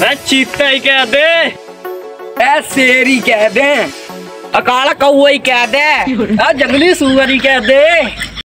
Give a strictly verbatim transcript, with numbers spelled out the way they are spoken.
अरे चीता ही कह दे, ए शेर ही कह दे, अकाला कौआ ही कह दे, जंगली सुअर ही कह दे।